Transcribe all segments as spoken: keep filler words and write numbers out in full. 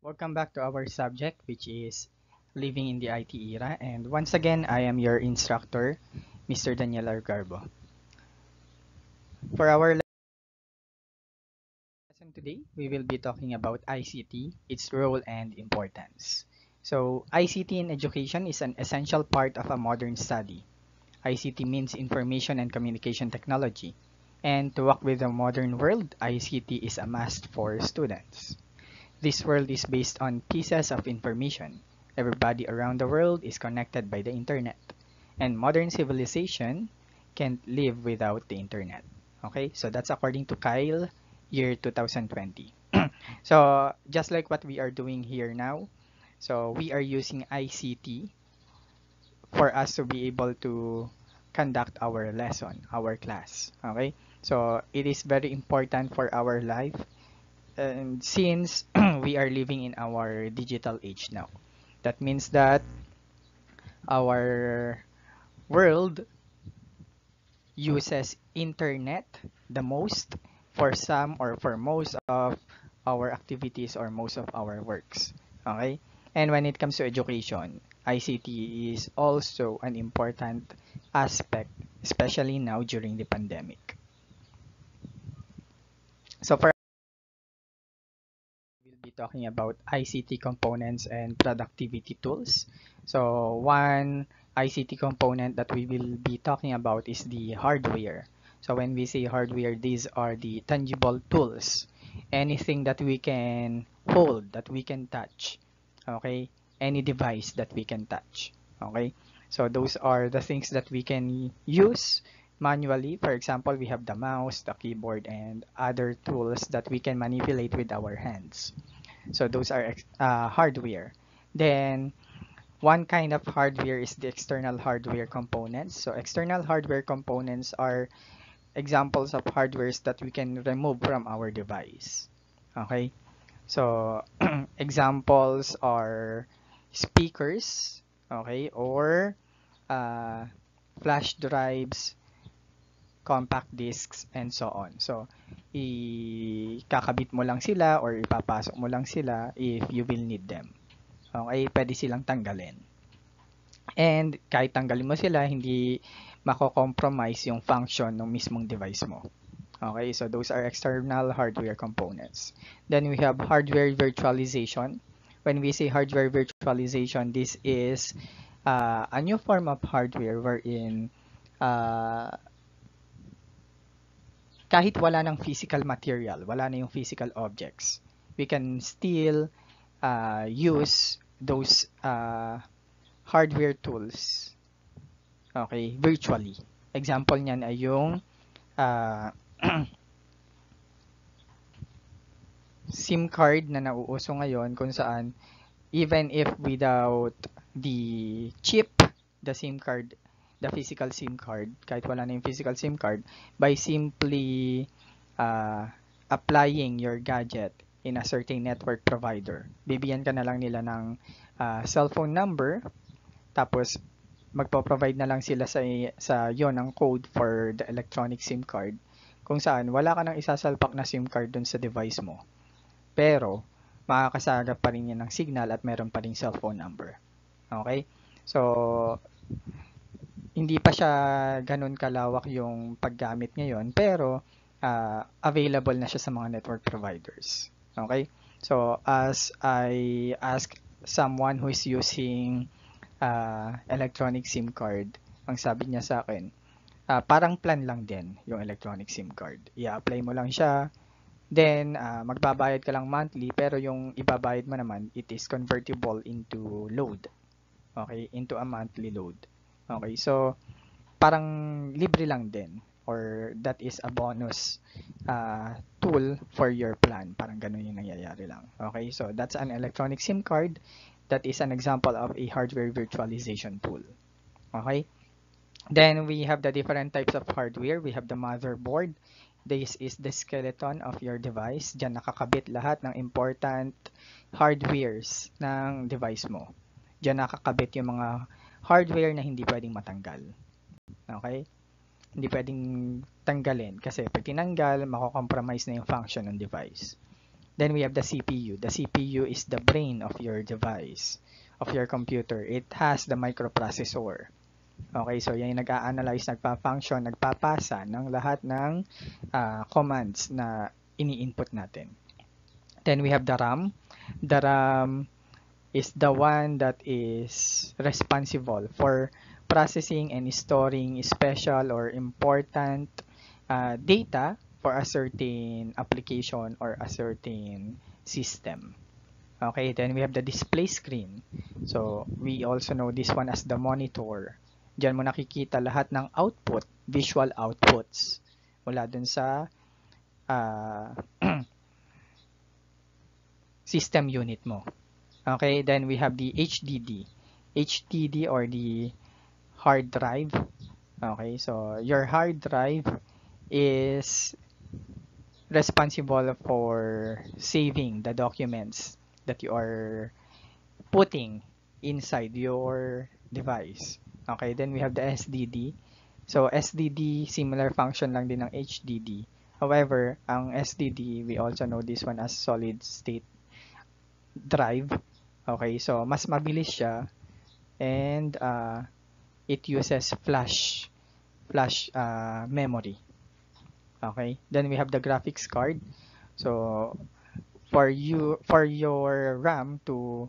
Welcome back to our subject, which is living in the I T era. And once again, I am your instructor, Mister Daniel Argarbo. For our lesson today, we will be talking about I C T, its role and importance. So, I C T in education is an essential part of a modern study. I C T means information and communication technology. And to walk with the modern world, I C T is a must for students. This world is based on pieces of information. Everybody around the world is connected by the internet. And modern civilization can't live without the internet. Okay, so that's according to Kyle, year two thousand twenty. So just like what we are doing here now, so we are using I C T for us to be able to conduct our lesson, our class. Okay, so it is very important for our life, and since we are living in our digital age now, that means that our world uses internet the most for some or for most of our activities or most of our works. Okay, and when it comes to education, I C T is also an important aspect, especially now during the pandemic. So for we'll be talking about I C T components and productivity tools. So one I C T component that we will be talking about is the hardware. So when we say hardware, these are the tangible tools. Anything that we can hold, that we can touch. Okay? Any device that we can touch. Okay? So those are the things that we can use manually. For example, we have the mouse, the keyboard, and other tools that we can manipulate with our hands. So those are uh, hardware. Then one kind of hardware is the external hardware components. So external hardware components are examples of hardwares that we can remove from our device. Okay? So examples are speakers, okay, or uh, flash drives, compact discs, and so on. So, ikakabit mo lang sila or ipapasok mo lang sila if you will need them. Okay, pwede silang tanggalin. And kahit tanggalin mo sila, hindi mako-compromise yung function ng mismong device mo. Okay, so those are external hardware components. Then we have hardware virtualization. When we say hardware virtualization, this is uh, a new form of hardware wherein uh, kahit wala ng physical material, wala na yung physical objects, we can still uh, use those uh, hardware tools, okay, virtually. Example niyan ay yung uh, SIM card na nauuso ngayon kung saan even if without the chip, the SIM card, the physical SIM card, kahit wala na yung physical SIM card, by simply uh, applying your gadget in a certain network provider, bibigyan ka na lang nila ng uh, cellphone number, tapos magpo-provide na lang sila sa sa yon ng code for the electronic SIM card, kung saan wala ka nang isasalpak na SIM card dun sa device mo, pero makakasagap pa rin yan ng signal at meron pa rin cellphone number. Okay? So, hindi pa siya ganun kalawak yung paggamit ngayon, pero uh, available na siya sa mga network providers. Okay? So, as I ask someone who is using uh, electronic SIM card, ang sabi niya sa akin, uh, parang plan lang din yung electronic SIM card. I-apply mo lang siya, then uh, magbabayad ka lang monthly, pero yung ibabayad mo naman, it is convertible into load. Okay? Into a monthly load. Okay, so parang libre lang din, or that is a bonus uh, tool for your plan. Parang ganun yung nangyayari lang. Okay, so that's an electronic SIM card. That is an example of a hardware virtualization tool. Okay, then we have the different types of hardware. We have the motherboard. This is the skeleton of your device. Diyan nakakabit lahat ng important hardwares ng device mo. Diyan nakakabit yung mga hardware na hindi pwedeng matanggal. Okay? Hindi pwedeng tanggalin kasi pag tinanggal, mako-compromise na yung function ng device. Then we have the C P U. The C P U is the brain of your device, of your computer. It has the microprocessor. Okay, so yan yung nag-a-analyze, nagpa-function, nagpapasa ng lahat ng uh, commands na ini-input natin. Then we have the RAM. The RAM is the one that is responsible for processing and storing special or important uh, data for a certain application or a certain system. Okay, then we have the display screen. So, we also know this one as the monitor. Diyan mo nakikita lahat ng output, visual outputs, mula dun sa uh, system unit mo. Okay, then we have the H D D. H D D or the hard drive. Okay, so your hard drive is responsible for saving the documents that you are putting inside your device. Okay, then we have the S D D. So S D D, similar function lang din ng H D D. However, ang S D D, we also know this one as solid state drive. Okay, so mas mabilis siya and uh, it uses flash flash uh, memory. Okay, then we have the graphics card. So for you for your RAM to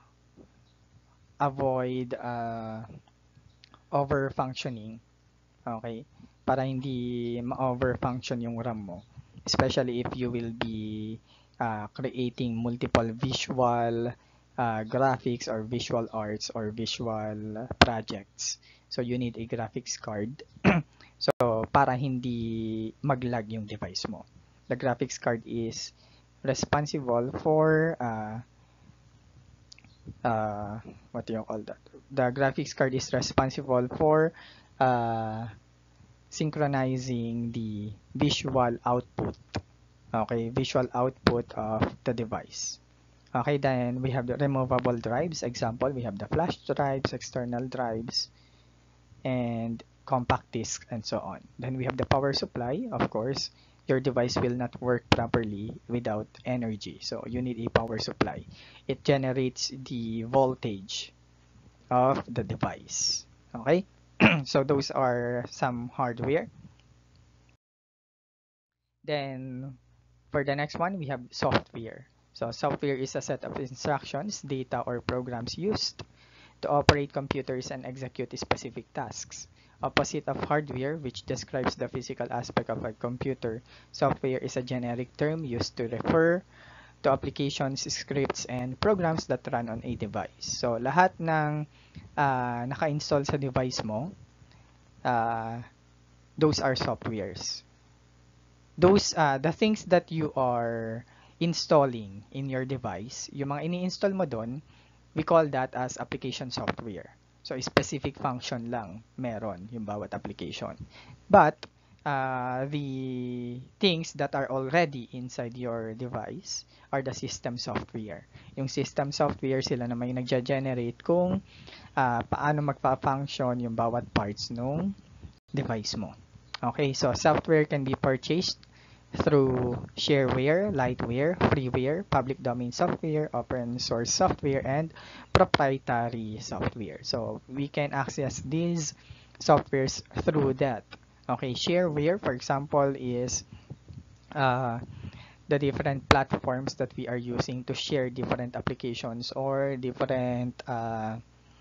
avoid uh, over functioning, okay, para hindi ma-over function yung RAM mo, especially if you will be uh, creating multiple visual uh, graphics or visual arts or visual projects. So you need a graphics card. So para hindi mag-lag yung device mo. The graphics card is responsible for uh, uh, what do you call that? The graphics card is responsible for uh, synchronizing the visual output. Okay, visual output of the device. Okay, then we have the removable drives. Example, we have the flash drives, external drives, and compact disc, and so on. Then we have the power supply. Of course, your device will not work properly without energy. So you need a power supply. It generates the voltage of the device. Okay, so those are some hardware. Then for the next one, we have software. So software is a set of instructions, data, or programs used to operate computers and execute specific tasks. Opposite of hardware, which describes the physical aspect of a computer, software is a generic term used to refer to applications, scripts, and programs that run on a device. So lahat ng uh, naka-install sa device mo, uh, those are softwares. Those uh, the things that you are installing in your device, yung mga ini-install mo doon, we call that as application software. So, specific function lang meron yung bawat application. But, uh, the things that are already inside your device are the system software. Yung system software, sila naman yung nagja-generate kung uh, paano magpa-function yung bawat parts ng device mo. Okay, so software can be purchased through shareware, lightware, freeware, public domain software, open source software, and proprietary software. So we can access these softwares through that. Okay, shareware, for example, is uh, the different platforms that we are using to share different applications or different uh,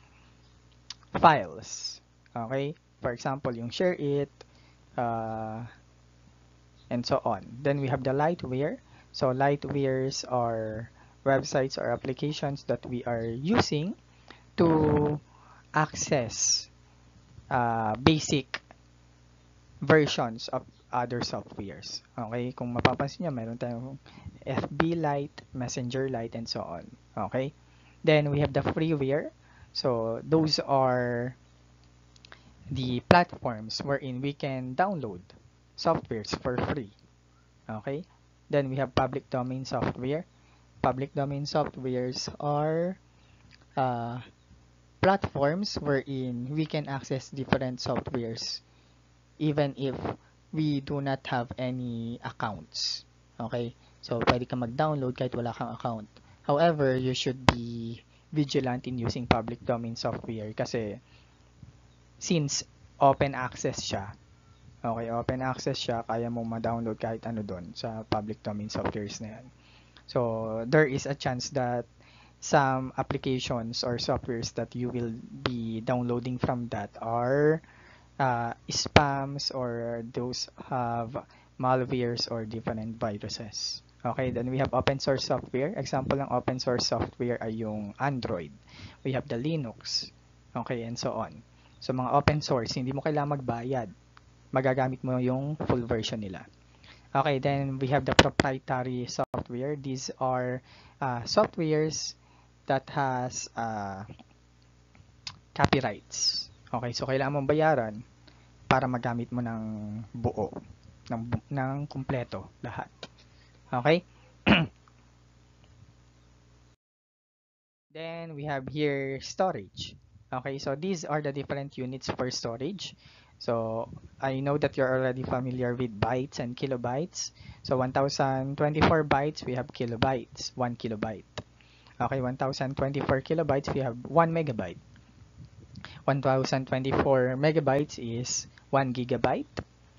files. Okay, for example, yung ShareIt, uh, and so on. Then we have the lightware. So lightwares are websites or applications that we are using to access uh, basic versions of other softwares. Okay, kung mapapansin nyo, mayroon tayong F B Lite, Messenger Lite, and so on. Okay, then we have the freeware. So those are the platforms wherein we can download softwares for free. Okay, then we have public domain software. Public domain softwares are uh, platforms wherein we can access different softwares even if we do not have any accounts. Okay, So, pwede ka mag-download kahit wala kang account. However, you should be vigilant in using public domain software kasi since open access siya, okay, open access siya, kaya mo ma-download kahit ano doon sa public domain softwares na yan. So, there is a chance that some applications or softwares that you will be downloading from that are uh, spams or those have malwares or different viruses. Okay, then we have open source software. Example ng open source software ay yung Android. We have the Linux. Okay, and so on. So, mga open source, hindi mo kailangan magbayad. Magagamit mo yung full version nila. Okay, then we have the proprietary software. These are uh, softwares that has uh, copyrights. Okay, so kailangan mong bayaran para magamit mo ng buo, ng, ng kumpleto, lahat. Okay? Then we have here storage. Okay, so these are the different units for storage. So I know that you're already familiar with bytes and kilobytes. So one thousand twenty-four bytes, we have kilobytes, one kilobyte. Okay, one thousand twenty-four kilobytes, we have one megabyte. one thousand twenty-four megabytes is one gigabyte.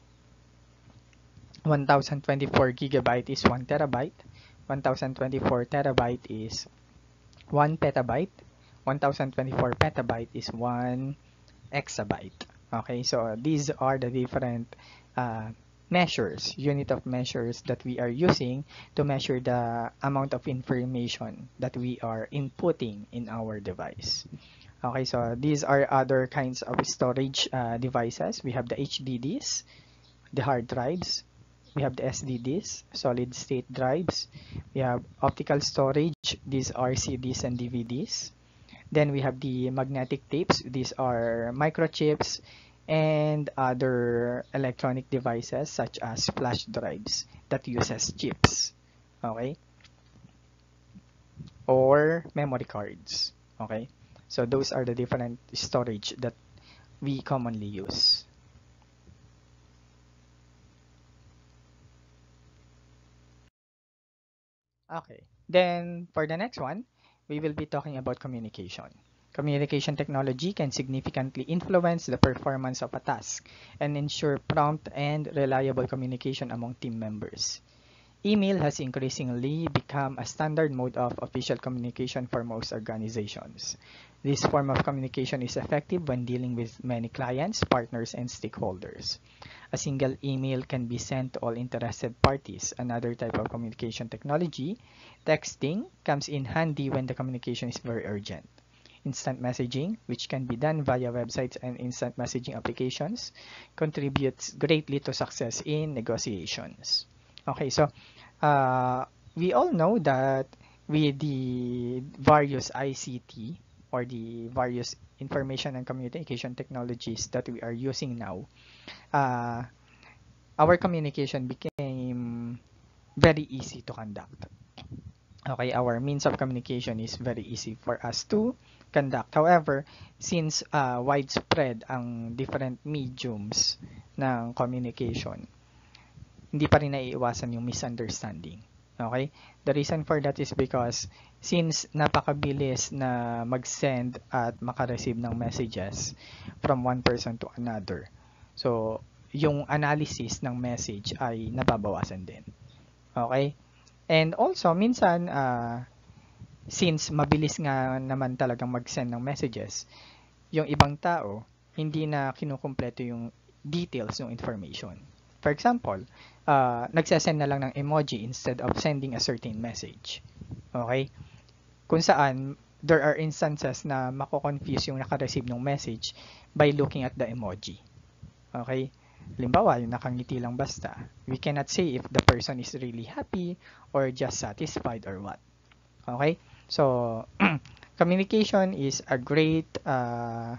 one thousand twenty-four gigabyte is one terabyte. one thousand twenty-four terabyte is one petabyte. one thousand twenty-four petabyte is one exabyte. Okay, so these are the different uh, measures, unit of measures that we are using to measure the amount of information that we are inputting in our device. Okay, so these are other kinds of storage uh, devices. We have the H D Ds, the hard drives. We have the S D Ds, solid state drives. We have optical storage. These are C Ds and D V Ds. Then we have the magnetic tapes. These are microchips and other electronic devices such as flash drives that uses chips. Okay? Or memory cards. Okay? So those are the different storage that we commonly use. Okay, then for the next one, we will be talking about communication. Communication technology can significantly influence the performance of a task and ensure prompt and reliable communication among team members. Email has increasingly become a standard mode of official communication for most organizations. This form of communication is effective when dealing with many clients, partners, and stakeholders. A single email can be sent to all interested parties. Another type of communication technology, texting, comes in handy when the communication is very urgent. Instant messaging, which can be done via websites and instant messaging applications, contributes greatly to success in negotiations. Okay, so uh, we all know that with the various I C T or the various information and communication technologies that we are using now, uh, our communication became very easy to conduct. Okay, our means of communication is very easy for us to conduct. However, since uh, widespread ang different mediums ng communication, hindi pa rin naiiwasan yung misunderstanding. Okay? The reason for that is because since napakabilis na mag-send at makareceive ng messages from one person to another, so yung analysis ng message ay nababawasan din. Okay? And also, minsan, uh, since mabilis nga naman talagang mag-send ng messages, yung ibang tao, hindi na kinukumpleto yung details ng information. For example, uh, nagsasend na lang ng emoji instead of sending a certain message. Okay? Kung saan, there are instances na mako-confuse yung naka-receive ng message by looking at the emoji. Okay? Halimbawa, yung nakangiti lang basta. We cannot say if the person is really happy or just satisfied or what. Okay? So, communication is a great, uh,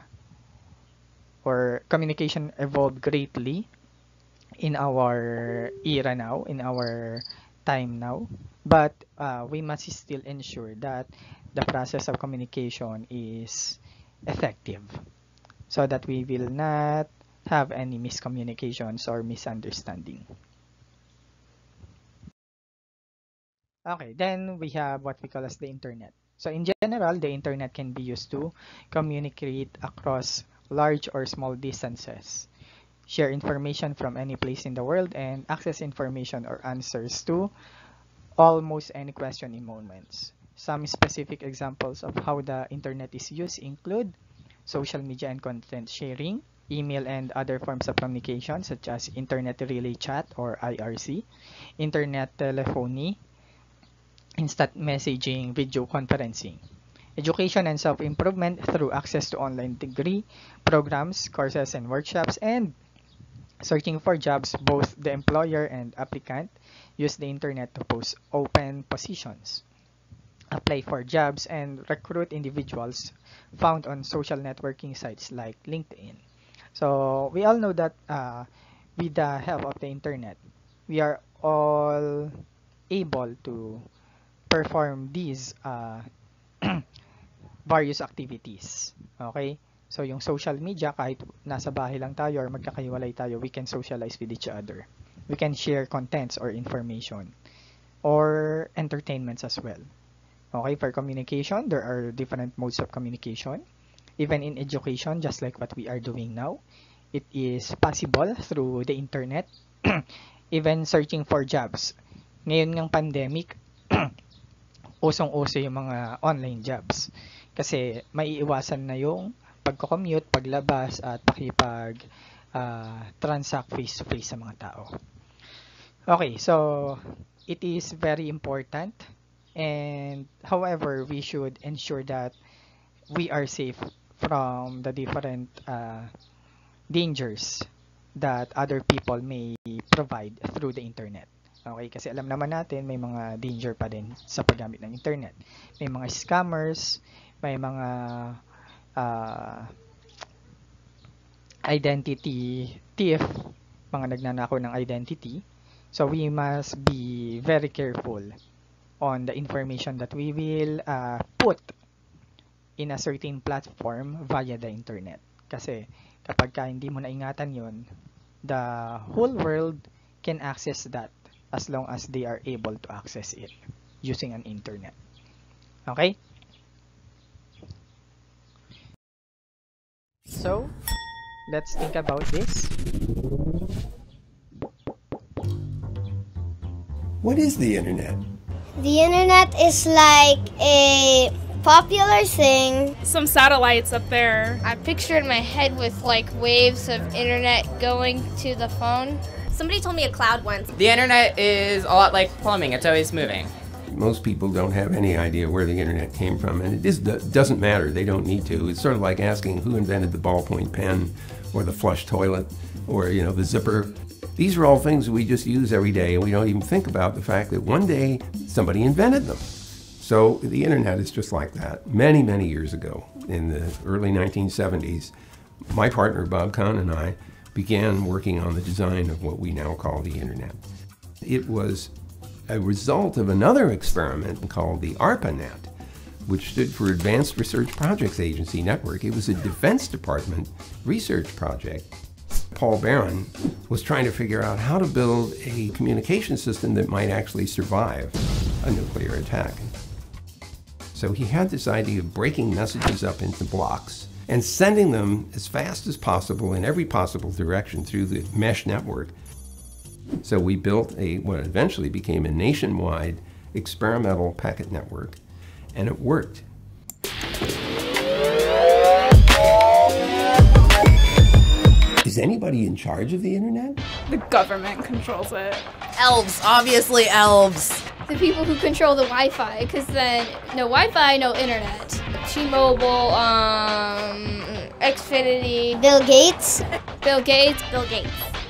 or communication evolved greatly in our era now, in our time now. But uh, we must still ensure that the process of communication is effective so that we will not have any miscommunications or misunderstanding. Okay, then we have what we call as the internet. So in general, the internet can be used to communicate across large or small distances, share information from any place in the world, and access information or answers to almost any question in moments. Some specific examples of how the internet is used include social media and content sharing, email and other forms of communication such as internet relay chat or I R C, internet telephony, instant messaging, video conferencing. Education and self-improvement through access to online degree, programs, courses, and workshops, and searching for jobs, both the employer and applicant use the internet to post open positions, apply for jobs, and recruit individuals found on social networking sites like LinkedIn. So we all know that uh, with the help of the internet, we are all able to perform these uh, various activities. Okay? So yung social media, kahit nasa bahay lang tayo or magkakahiwalay tayo, we can socialize with each other. We can share contents or information or entertainments as well. Okay, for communication, there are different modes of communication. Even in education, just like what we are doing now, it is possible through the internet. Even searching for jobs. Ngayon ng pandemic, usong-uso yung mga online jobs. Kasi maiiwasan na yung pagko-commute, paglabas, at pakipag uh, transact face-to-face sa mga tao. Okay, so it is very important, and however, we should ensure that we are safe from the different uh, dangers that other people may provide through the internet. Okay, kasi alam naman natin may mga danger pa din sa paggamit ng internet. May mga scammers, may mga uh, identity thief, mga nagnanakaw ng identity. So we must be very careful on the information that we will uh, put in a certain platform via the internet. Kasi kapag ka hindi mo naingatan yon, the whole world can access that as long as they are able to access it using an internet. Okay? So, let's think about this. What is the internet? The internet is like a popular thing. Some satellites up there. I picture in my head with like waves of internet going to the phone. Somebody told me a cloud once. The internet is a lot like plumbing. It's always moving. Most people don't have any idea where the internet came from, and it is, doesn't matter. They don't need to. It's sort of like asking who invented the ballpoint pen or the flush toilet or, you know, the zipper. These are all things we just use every day, and we don't even think about the fact that one day somebody invented them. So the internet is just like that. Many, many years ago, in the early nineteen seventies, my partner Bob Kahn and I began working on the design of what we now call the internet. It was a result of another experiment called the ARPANET, which stood for Advanced Research Projects Agency Network. It was a Defense Department research project. Paul Barron was trying to figure out how to build a communication system that might actually survive a nuclear attack. So he had this idea of breaking messages up into blocks and sending them as fast as possible in every possible direction through the mesh network. So we built a what eventually became a nationwide experimental packet network, and it worked. Is anybody in charge of the internet? The government controls it. Elves, obviously elves. The people who control the Wi-Fi, because then no Wi-Fi, no internet. T-Mobile, um, Xfinity. Bill Gates. Bill Gates. Bill Gates.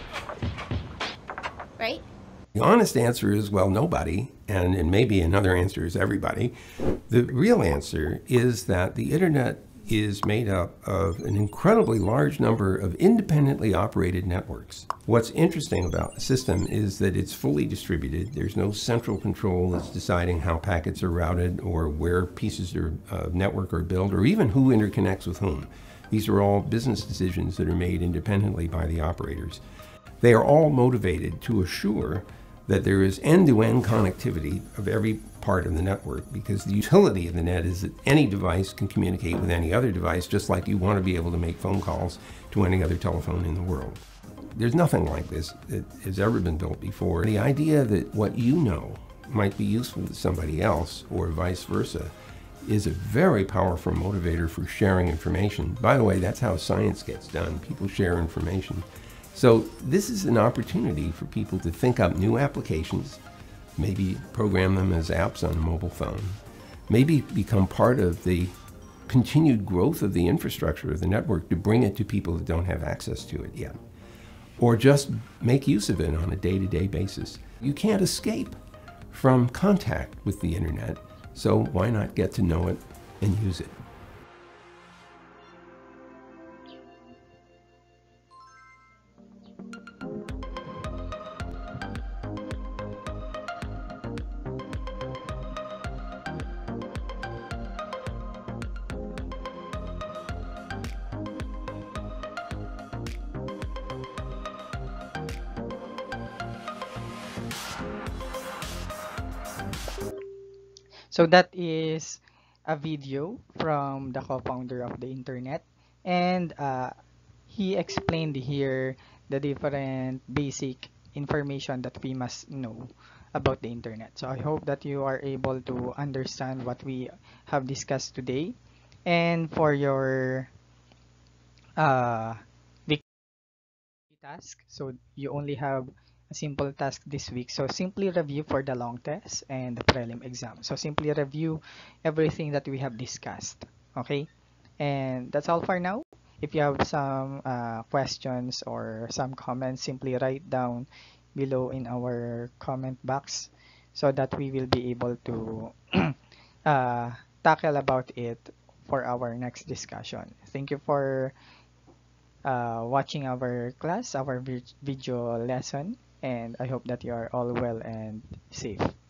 Right? The honest answer is, well, nobody, and, and maybe another answer is everybody. The real answer is that the internet is made up of an incredibly large number of independently operated networks. What's interesting about the system is that it's fully distributed. There's no central control that's deciding how packets are routed or where pieces of uh, network are built or even who interconnects with whom. These are all business decisions that are made independently by the operators. They are all motivated to assure that there is end-to-end connectivity of every part of the network, because the utility of the net is that any device can communicate with any other device, just like you want to be able to make phone calls to any other telephone in the world. There's nothing like this that has ever been built before. The idea that what you know might be useful to somebody else, or vice versa, is a very powerful motivator for sharing information. By the way, that's how science gets done. People share information. So this is an opportunity for people to think up new applications, maybe program them as apps on a mobile phone, maybe become part of the continued growth of the infrastructure of the network to bring it to people that don't have access to it yet, or just make use of it on a day-to-day basis. You can't escape from contact with the internet, so why not get to know it and use it? So that is a video from the co-founder of the internet, and uh, he explained here the different basic information that we must know about the internet. So I hope that you are able to understand what we have discussed today. And for your uh, weekly task, so you only have a simple task this week. So simply review for the long test and the prelim exam. So simply review everything that we have discussed. Okay, and that's all for now. If you have some uh, questions or some comments, simply write down below in our comment box so that we will be able to uh, tackle about it for our next discussion. Thank you for uh, watching our class, our vid- video lesson, and I hope that you are all well and safe.